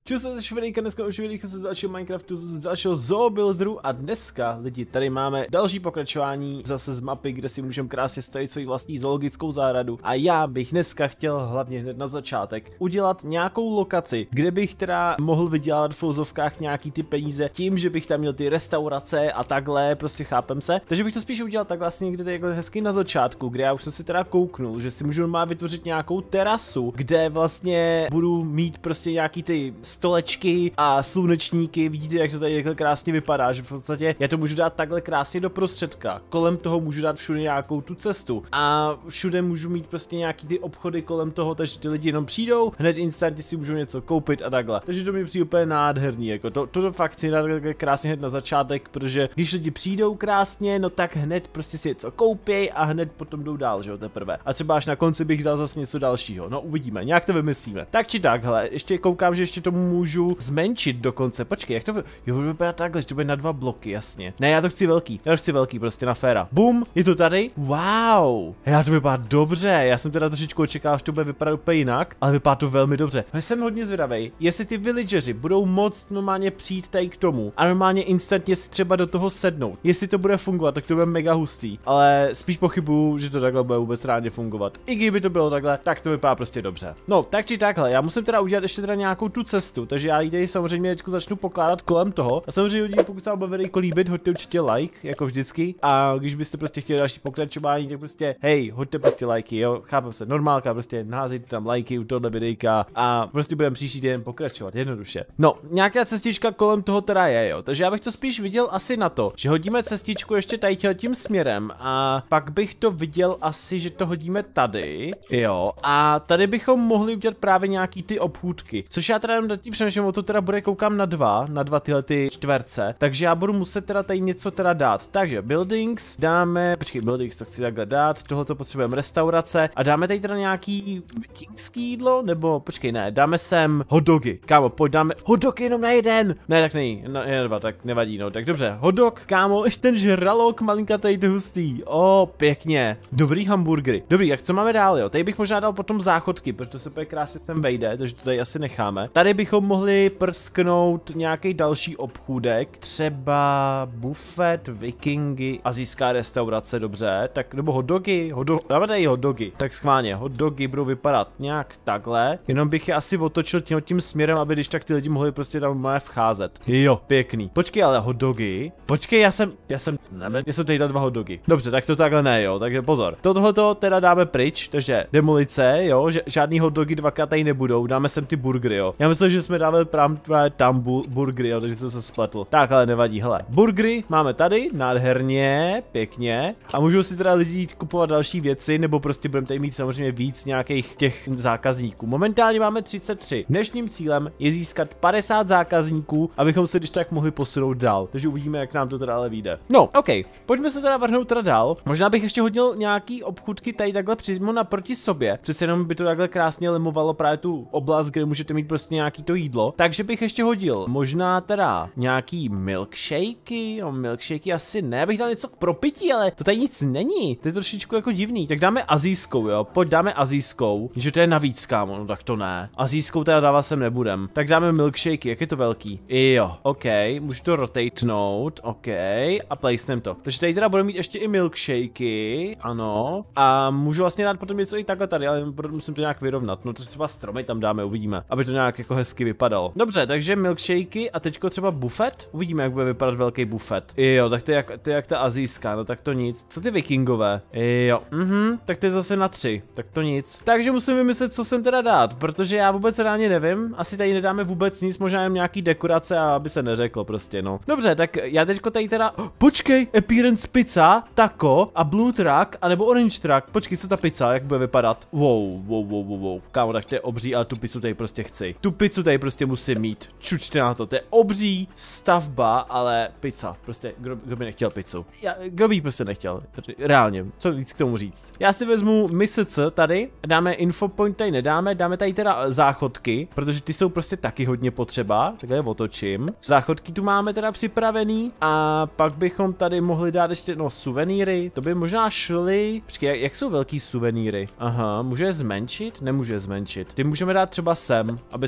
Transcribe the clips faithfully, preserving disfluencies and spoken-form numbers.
Čus se švedejka, dneska už vidíte se z dalšího Minecraftu, z dalšího Zoobuilderu a dneska, lidi, tady máme další pokračování zase z mapy, kde si můžeme krásně stavit svoji vlastní zoologickou zahradu a já bych dneska chtěl hlavně hned na začátek udělat nějakou lokaci, kde bych teda mohl vydělat v fouzovkách nějaký ty peníze tím, že bych tam měl ty restaurace a takhle, prostě chápem se, takže bych to spíš udělal tak vlastně někde takhle hezky na začátku, kde já už jsem si teda kouknul, že si můžu má vytvořit nějakou terasu, kde vlastně budu mít prostě nějaký ty stolečky a slunečníky, vidíte, jak to tady takhle krásně vypadá, že v podstatě já to můžu dát takhle krásně do prostředka, kolem toho můžu dát všude nějakou tu cestu a všude můžu mít prostě nějaký ty obchody kolem toho, takže ty lidi jenom přijdou, hned instantně si můžou něco koupit a takhle, takže to mi přijde úplně nádherný, jako to, to fakt chci dát krásně hned na začátek, protože když lidi přijdou krásně, no tak hned prostě si něco koupěj a hned potom jdou dál, že jo, teprve. A třeba až na konci bych dal zase něco dalšího, no uvidíme, nějak to vymyslíme. Tak či tak, hele, ještě koukám, že ještě to můžu zmenšit dokonce. Počkej, jak to vy... Jo, to vypadá takhle, že to bude na dva bloky, jasně. Ne, já to chci velký. Já to chci velký, prostě na féra. Bum, je to tady? Wow. Já to vypadá dobře. Já jsem teda trošičku očekával, že to bude vypadat úplně jinak, ale vypadá to velmi dobře. Já jsem hodně zvědavej, jestli ty villageri budou moct normálně přijít tady k tomu a normálně instantně si třeba do toho sednout. Jestli to bude fungovat, tak to bude mega hustý, ale spíš pochybuju, že to takhle bude vůbec rádi fungovat. I kdyby to bylo takhle, tak to vypadá prostě dobře. No, tak či takhle, já musím teda udělat ještě teda nějakou tu cestu, takže já ji tady samozřejmě teďku začnu pokládat kolem toho. A samozřejmě lidi, pokud se vám bude videjko líbit, hoďte určitě like, jako vždycky. A když byste prostě chtěli další pokračování, tak prostě hej, hoďte prostě lajky, jo, chápem se, normálka, prostě naházejte tam lajky u tohohle videjka a prostě budeme příští den pokračovat, jednoduše. No, nějaká cestička kolem toho teda je, jo, takže já bych to spíš viděl asi na to, že hodíme cestičku ještě tady tím směrem a pak bych to viděl asi, že to hodíme tady, jo, a tady bychom mohli udělat právě nějaký ty obchůdky, což já teda jenom tím přemýšlím, o to teda bude koukám na dva, na dva tyhle ty čtverce, takže já budu muset teda tady něco teda dát. Takže buildings dáme, počkej, buildings to chci takhle dát, tohoto potřebujeme restaurace a dáme tady teda nějaký vikingský jídlo, nebo počkej, ne, dáme sem hotdogy, kámo, pojď dáme hotdog jenom na jeden, ne, tak není, na, na dva, tak nevadí, no, tak dobře, hotdog, kámo, ještě ten žralok, malinka tady to hustý, o, pěkně, dobrý hamburgery, dobrý, jak co máme dál, jo, tady bych možná dal potom záchodky, protože to se úplně krásně sem vejde, takže to tady asi necháme, tady bychom mohli prsknout nějaký další obchůdek, třeba bufet, vikingy, asijská restaurace, dobře, tak nebo hotdogy, hotdog, dáme tady hotdogy, tak schválně, hotdogy budou vypadat nějak takhle, jenom bych je asi otočil tím, tím směrem, aby když tak ty lidi mohli prostě tam moje vcházet. Jo, pěkný. Počkej, ale hotdogy, počkej, já jsem, já jsem, ne, já jsem tady dal dva hotdogy. Dobře, tak to takhle ne, jo, takže pozor. Tohoto teda dáme pryč, takže demolice, jo, že žádný hotdogy dvakrát tady nebudou, dáme sem ty burgery, jo. Já myslím, že jsme dávali právě tam bu burgery, jo, takže jsem se spletl. Tak, ale nevadí, hele. Burgery máme tady, nádherně, pěkně. A můžou si teda lidi jít kupovat další věci, nebo prostě budeme tady mít samozřejmě víc nějakých těch zákazníků. Momentálně máme třicet tři. Dnešním cílem je získat padesát zákazníků, abychom se když tak mohli posunout dál. Takže uvidíme, jak nám to teda ale vyjde. No, OK, pojďme se teda vrhnout teda dál. Možná bych ještě hodil nějaký obchůdky tady takhle přímo naproti sobě. Přece jenom by to takhle krásně limovalo právě tu oblast, kde můžete mít prostě nějaký to jídlo. Takže bych ještě hodil možná teda nějaký milkshakey, no milkshakey asi ne, bych dal něco pro pití, ale to tady nic není, to je trošičku jako divný, tak dáme asijskou, jo, pojď dáme asijskou, že to je navíc, kámo, no tak to ne, asijskou teda dávat sem nebudem, tak dáme milkshakey, jak je to velký, jo, ok, můžu to rotatenout, ok, a placenem to, takže tady teda budeme mít ještě i milkshakey, ano, a můžu vlastně dát potom něco i takhle tady, ale musím to nějak vyrovnat, no to třeba stromy tam dáme, uvidíme, aby to nějak jako hezky vypadalo. Dobře, takže milkshakey a teďko třeba bufet, uvidíme, jak bude vypadat velký bufet. Jo, tak to je jak, to je jak ta asijská, no tak to nic. Co ty vikingové? Jo, mhm, tak to je zase na tři, tak to nic. Takže musím vymyslet, co sem teda dát, protože já vůbec reálně nevím, asi tady nedáme vůbec nic, možná jen nějaký dekorace, a aby se neřeklo prostě, no. Dobře, tak já teďko tady teda, oh, počkej, appearance pizza, taco a blue truck, anebo orange truck, počkej, co ta pizza, jak bude vypadat? Wow, wow, wow, wow, wow, kámo, tak to je obří, ale tu pizzu tady prostě chci. Tu pizzu tady prostě musím mít, čučte na to, to je obří stavba, ale pizza, prostě, kdo, kdo by nechtěl pizzu? Já, kdo by ji prostě nechtěl, reálně, co víc k tomu říct. Já si vezmu misc tady, dáme infopoint tady nedáme, dáme tady teda záchodky, protože ty jsou prostě taky hodně potřeba, takhle otočím. Záchodky tu máme teda připravený a pak bychom tady mohli dát ještě, no, suvenýry, to by možná šly, počkej, jak, jak jsou velký suvenýry? Aha, může je zmenšit? Nemůže je zmenšit. Ty můžeme dát třeba sem, aby se neřeklo.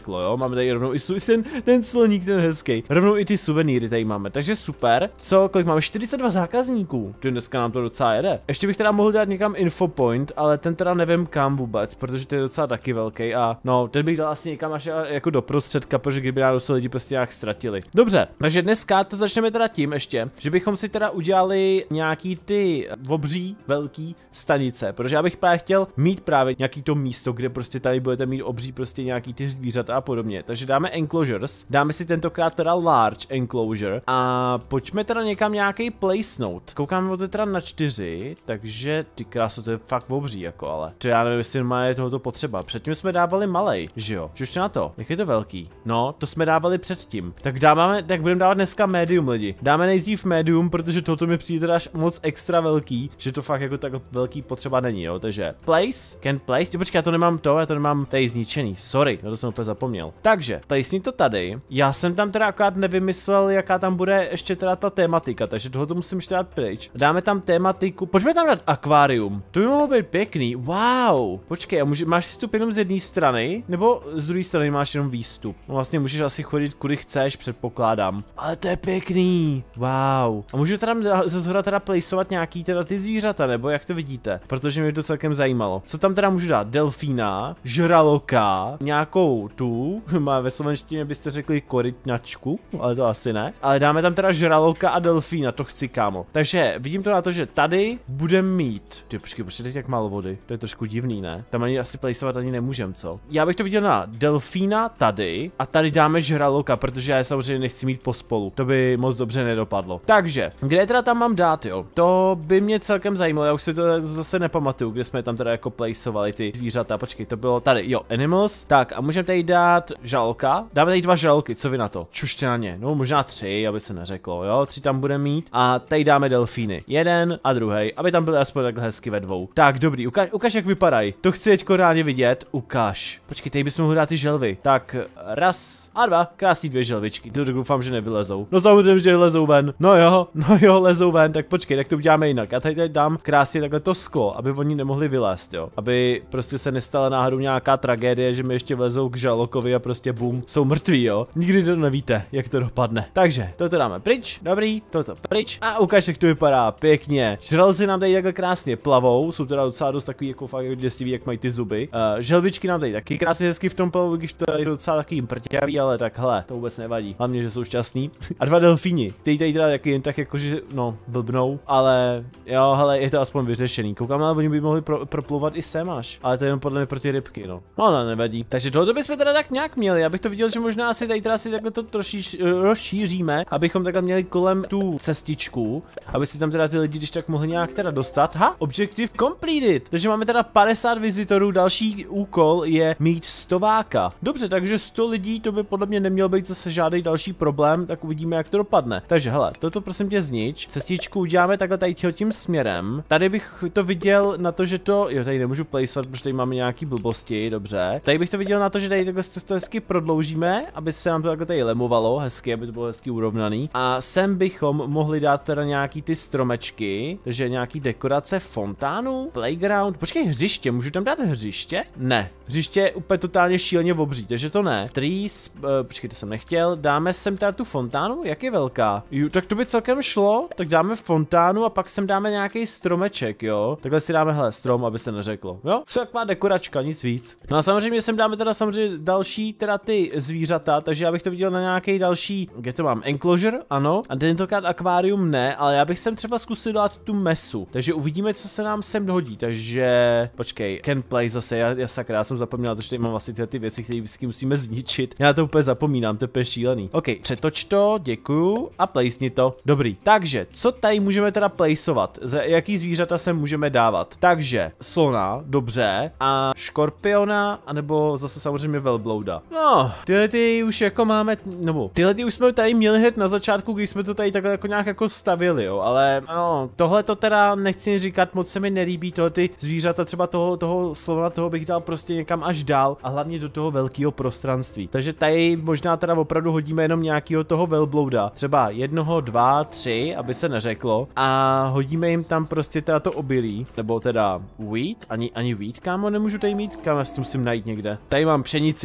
neřeklo, jo. Máme tady rovnou i ten, ten sloník, ten hezký. Rovnou i ty suvenýry tady máme, takže super. Co, kolik máme? čtyřicet dva zákazníků. To dneska nám to docela jede. Ještě bych teda mohl dát někam infopoint, ale ten teda nevím kam vůbec, protože to je docela taky velký a no, ten bych dal asi někam až jako do prostředka, protože kdyby náhodou se lidi prostě nějak ztratili. Dobře, takže dneska to začneme teda tím ještě, že bychom si teda udělali nějaký ty obří velký stanice, protože já bych právě chtěl mít právě nějaký to místo, kde prostě tady budete mít obří prostě nějaký ty zvířata a podobně. Takže dáme enclosures, dáme si tentokrát teda large enclosure a pojďme teda někam nějaký place note. Koukám to teda na čtyři, takže ty krásu, to je fakt obří jako, ale to já nevím, jestli má je tohoto potřeba. Předtím jsme dávali malej, že jo? Už na to, jak je to velký? No, to jsme dávali předtím. Tak dáváme, tak budeme dávat dneska medium lidi. Dáme nejdřív medium, protože tohoto mi přijde teda až moc extra velký, že to fakt jako tak velký potřeba není, jo? Takže place, can place, jo, počkej, já to nemám to, já to nemám tady zničený, sorry, já to jsem úplně zapomněl. Takže, place to tady, já jsem tam teda akorát nevymyslel, jaká tam bude ještě teda ta tématika, takže tohoto musím ještě dát pryč. Dáme tam tématiku, pojďme tam dát akvárium, to by mohlo být pěkný, wow. Počkej, a může, máš výstup jenom z jedné strany, nebo z druhé strany máš jenom výstup? No vlastně můžeš asi chodit kudy chceš, předpokládám. Ale to je pěkný, wow. A můžu teda ze zhora teda placeovat nějaký teda ty zvířata, nebo jak to vidíte? Protože mě to celkem zajímalo. Co tam teda můžu dát? Delfína, žraloka, nějakou tu, má ve slovenštině byste řekli korytnačku, ale to asi ne. Ale dáme tam teda žraloka a delfína, to chci, kámo. Takže vidím to na to, že tady budeme mít. Ty počkej, počkej, teď jak málo vody. To je trošku divný, ne? Tam ani asi placeovat ani nemůžem, co? Já bych to viděl na delfína tady a tady dáme žraloka, protože já je samozřejmě nechci mít pospolu. To by moc dobře nedopadlo. Takže, kde teda tam mám dát, jo? To by mě celkem zajímalo, já už si to zase nepamatuju, kde jsme tam teda jako placeovali ty zvířata. Počkej, to bylo tady, jo, animals. Tak a můžeme tady dát žraloka. Dáme tady dva žraloky, co vy na to? Čušte na ně, no možná tři, aby se neřeklo, jo? Tři tam budeme mít a tady dáme delfíny. Jeden a druhý, aby tam byly aspoň takhle hezky ve dvou. Tak, dobrý, ukaž, ukaž jak vypadají. To chci teďko rádi vidět, ukaž. Počkej, tady bychom mohli dát ty želvy. Tak, raz a dva, krásný dvě želvičky. To doufám, že nevylezou. No samozřejmě, že lezou ven. No jo, no jo, lezou ven, tak počkej, tak to uděláme jinak. Já tady, tady dám krásně takhle to sklo, aby oni nemohli vylézt, jo. Aby prostě se nestala náhodou nějaká tragédie, že mi ještě vlezou k žralokovi a prostě bum, jsou mrtví, jo. Nikdy to nevíte, jak to dopadne. Takže, toto dáme pryč, dobrý, toto pryč a ukáž, jak to vypadá, pěkně. Žraloci nám tady takhle krásně plavou, jsou teda docela dost takový jako fakt děsivý, jak mají ty zuby. Uh, želvičky nám tady taky krásně hezky v tom plavou, když to je docela takový prťavý, ale tak hele, to vůbec nevadí. Hlavně, že jsou šťastný. A dva delfíni, který tady teda taky jen tak jakože, no, blbnou, ale jo, hele, je to aspoň vyřešený. Koukám, ale oni by mohli pro, proplouvat i sem až, ale to je jen podle mě pro ty rybky, no. No, no, nevadí. Takže tohoto bychom teda tak nějak měli, já bych to viděl, že možná asi tady teda si takhle to troši rozšíříme, abychom takhle měli kolem tu cestičku, aby si tam teda ty lidi když tak mohli nějak teda dostat. Ha, objective completed. Takže máme teda padesát vizitorů, další úkol je mít stováka. Dobře, takže sto lidí, to by podle mě nemělo být zase žádný další problém, tak uvidíme, jak to dopadne. Takže hele, toto prosím tě znič. Cestičku uděláme takhle tady tím směrem. Tady bych to viděl na to, že to, jo, tady nemůžu placeovat, protože tady máme nějaký blbosti, dobře. Tady bych to viděl na to, že tady takhle to hezky prodloužíme, aby se nám to takhle tady lemovalo, hezky, aby to bylo hezky urovnaný. A sem bychom mohli dát teda nějaký ty stromečky, takže nějaký dekorace fontánu, playground, počkej, hřiště, můžu tam dát hřiště? Ne, hřiště je úplně totálně šíleně obří, takže to ne. Trees, uh, počkej, to jsem nechtěl, dáme sem teda tu fontánu, jak je velká? Jo, tak to by celkem šlo, tak dáme fontánu a pak sem dáme nějaký stromeček, jo. Takhle si dáme, hele, strom, aby se neřeklo, jo. Co taková dekoračka, nic víc. No a samozřejmě sem dáme teda samozřejmě další teda ty zvířata, takže já bych to viděl na nějaký další, kde to mám, enclosure, ano. A tentokrát akvárium ne, ale já bych sem třeba zkusil dát tu mesu, takže uvidíme, co se nám sem hodí, takže počkej, can play zase, já, já sakra, já jsem zapomněl, že tady mám vlastně tyhle ty věci, které vždycky musíme zničit. Já to úplně zapomínám, to je šílený. OK, přetoč to, děkuju a placeni to. Dobrý, takže co tady můžeme teda placeovat? Za jaký zvířata se můžeme dávat? Takže slona, dobře, a škorpiona, anebo zase samozřejmě velblouda. No, tyhle ty už jako máme, nebo tyhle ty už jsme tady měli hned na začátku, když jsme to tady takhle jako nějak jako stavili, jo, ale no, tohle to teda nechci říkat, moc se mi nelíbí, tohle ty zvířata, třeba toho, toho slona, toho bych dal prostě někam až dál a hlavně do toho velkého prostranství. Takže tady možná teda opravdu hodíme jenom nějakého toho velblouda, třeba jednoho, dva, tři, aby se neřeklo, a hodíme jim tam prostě teda to obilí, nebo teda wheat, ani, ani wheat, kámo, nemůžu tady mít, kámo, já si musím najít někde. Tady mám pšenici,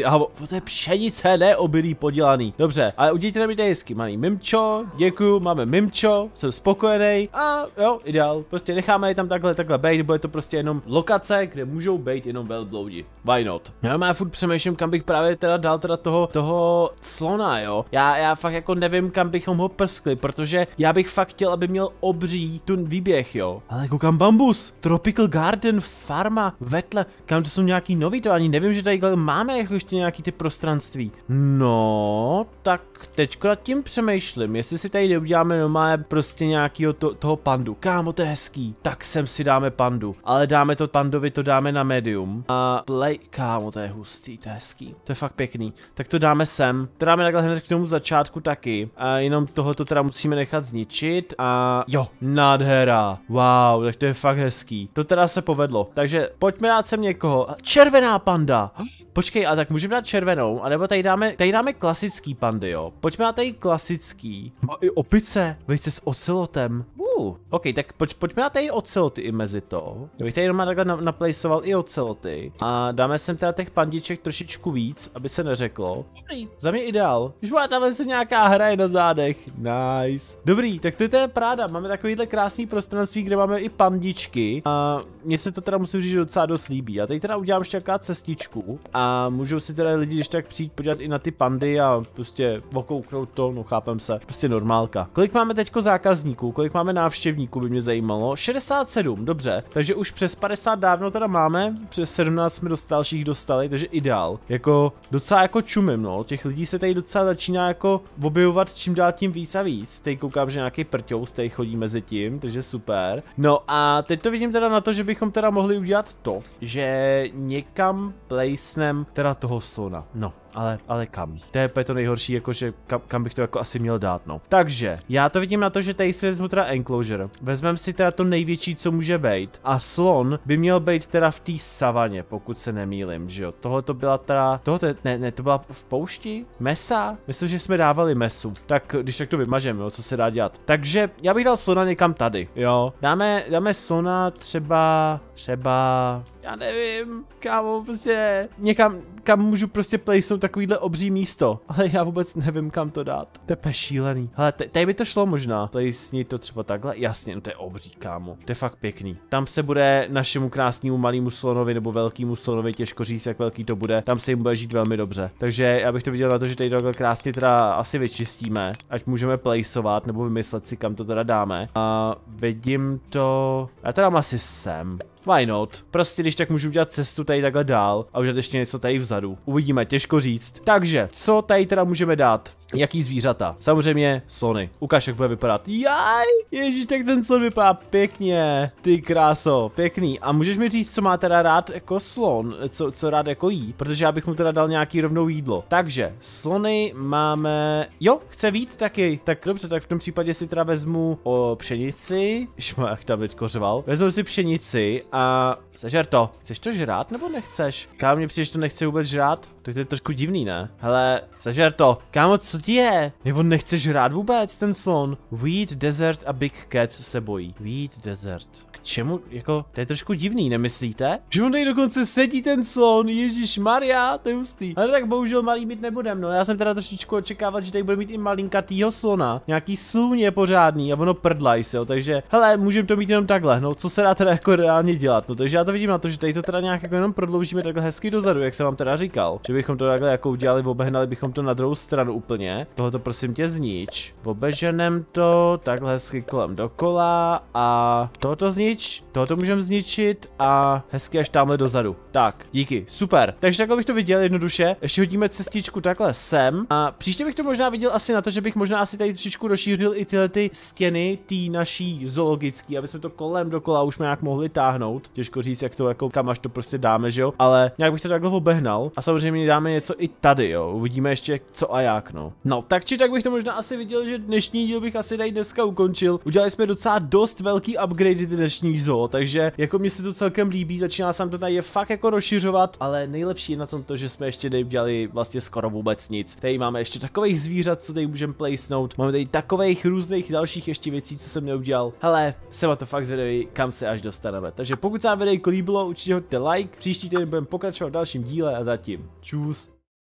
Kámo, to je pšenice, ne obilí podělaný. Dobře, ale udějte mi hezky, mají mimčo, děkuju, máme mimčo, jsem spokojený a jo, ideál. Prostě necháme je tam takhle, takhle bejt, bude to prostě jenom lokace, kde můžou být jenom velbloudi. Why not? Já mám furt přemýšlím, kam bych právě teda dal teda toho, toho slona, jo. Já, já fakt jako nevím, kam bychom ho prskli, protože já bych fakt chtěl, aby měl obří tu výběh, jo. Ale koukám bambus, Tropical Garden, farma, vetle, kam to jsou nějaký nový, to ani nevím, že tady máme jako ještě nějaký ty prostranství. No, tak teďko nad tím přemýšlím, jestli si tady neuděláme normálně prostě nějakýho to, toho pandu. Kámo, to je hezký. Tak sem si dáme pandu, ale dáme to pandovi, to dáme na medium. A play, kámo, to je hustý, to je hezký. To je fakt pěkný. Tak to dáme sem. To dáme takhle hned k tomu začátku taky. A jenom tohoto teda musíme nechat zničit. A jo, nádhera. Wow, tak to je fakt hezký. To teda se povedlo. Takže pojďme dát sem někoho. Červená panda. Počkej, a tak můžeme dát červenou, anebo tady dáme, tady dáme klasický pandy, jo. Pojďme dát tady klasický. Má i opice, vejce s ocelotem. Uh, ok, tak pojď, pojďme dát tady oceloty i mezi to. Já bych tady jenom takhle na, naplaceoval i oceloty. A dáme sem teda těch pandiček trošičku víc, aby se neřeklo. Dobrý, za mě ideál. Už má tam se nějaká hra na zádech. Nice. Dobrý, tak to je práda. Máme takovýhle krásný prostranství, kde máme i pandičky. A mně se to teda musím říct, že docela dost líbí. A tady teda udělám ještě taková cestičku. A můžou si teda lidi když tak přijít podívat i na ty pandy a prostě okouknout to, no chápem se. Prostě normálka. Kolik máme teďko zákazníků? Kolik máme návštěvníků, by mě zajímalo. šedesát sedm, dobře. Takže už přes padesát dávno teda máme. Přes sedmnáct jsme dost dalších dostali, takže ideál. Jako docela jako čumím, no. Těch lidí se tady docela začíná jako objevovat čím dál tím víc a víc. Teď koukám, že nějaký prťous tady chodí mezi tím, takže super. No a teď to vidím teda na to, že bychom teda mohli udělat to, že někam placenem teda toho slona. No. Ale, ale kam? To je to nejhorší, jakože kam, kam bych to jako asi měl dát, no. Takže, já to vidím na to, že tady si vezmu teda enclosure. Vezmeme si teda to největší, co může být. A slon by měl být teda v té savaně, pokud se nemýlim, že jo. Tohle to byla teda, tohle, ne, ne, to byla v poušti? Mesa? Myslím, že jsme dávali mesu. Tak, když tak to vymažeme, jo, co se dá dělat. Takže, já bych dal slona někam tady, jo. Dáme, dáme slona třeba, třeba, já nevím, kámo, prostě někam, kam můžu prostě placenout takovýhle obří místo, ale já vůbec nevím, kam to dát. To je šílený. Hele, tady by to šlo možná. Placenit to třeba takhle. Jasně, no to je obří, kámo. To je fakt pěkný. Tam se bude našemu krásnému malému slonovi nebo velkému slonovi, těžko říct, jak velký to bude. Tam se jim bude žít velmi dobře. Takže já bych to viděl na to, že tady takhle krásně teda asi vyčistíme, ať můžeme placeovat nebo vymyslet si, kam to teda dáme. A vidím to. Já to dám asi sem. Why not? Prostě když tak můžu udělat cestu tady takhle dál a udělat ještě něco tady vzadu. Uvidíme, těžko říct. Takže, co tady teda můžeme dát? Jaký zvířata? Samozřejmě slony. Ukáž, jak bude vypadat. Jaj, ježíš, tak ten slon vypadá pěkně. Ty kráso, pěkný. A můžeš mi říct, co má teda rád jako slon? Co, co rád jako jí? Protože já bych mu teda dal nějaký rovnou jídlo. Takže, slony máme... Jo, chce vít taky. Tak dobře, tak v tom případě si teda vezmu o pšenici. Šma, jak tam teď kořval. Vezmu si pšenici a sežer to. Chceš to žrát nebo nechceš? Kámo, mě přijde, že to nechce vůbec žrát? To je trošku divný, ne? Hele, sežer to. Kámo, co ti je? Nebo nechce žrát vůbec ten slon? Wheat, desert a big cats se bojí. Wheat, desert. K čemu? Jako, to je trošku divný, nemyslíte? Že on tady dokonce sedí ten slon, Ježíš Maria, to je hustý. Ale tak bohužel malý mít nebudem, no. Já jsem teda trošičku očekávat, že tady bude mít i malinkatýho slona. Nějaký sluně pořádný a ono prdlajs, jo. Takže, hele, můžeme to mít jenom takhle, no. Co se dá teda jako reálně dělat? No, takže já to vidím na to, že tady to teda nějak jako jenom prodloužíme takhle hezky dozadu, jak jsem vám teda říkal. Že bychom to takhle jako udělali, obehnali bychom to na druhou stranu úplně. Tohle to prosím tě znič. Obeženem to takhle hezky kolem dokola a tohoto znič, tohoto můžeme zničit a hezky až tamhle dozadu. Tak, díky, super. Takže takhle bych to viděl jednoduše. Ještě hodíme cestičku takhle sem a příště bych to možná viděl asi na to, že bych možná asi tady trošičku rozšířil i tyhle ty stěny, tý naší zoologický, aby jsme to kolem dokola už nějak mohli táhnout. Těžko říct, jak to jako kam až to prostě dáme, že jo? Ale nějak bych to takhle obehnal a samozřejmě dáme něco i tady, jo. Uvidíme ještě co a jak, no. No, tak či tak bych to možná asi viděl, že dnešní díl bych asi tady dneska ukončil. Udělali jsme docela dost velký upgrade dnešní zoo, takže jako mi se to celkem líbí, začíná se to tady je fakt jako rozšiřovat, ale nejlepší je na tom to, že jsme ještě neudělali vlastně skoro vůbec nic. Tady máme ještě takových zvířat, co tady můžeme placenout. Máme tady takových různých dalších ještě věcí, co jsem neudělal. Hele, jsem na to fakt zvědavý, kam se až dostaneme. Takže pokud se vám video líbilo, určitě hoďte like. Příští týden budeme pokračovat v dalším díle a zatím čus.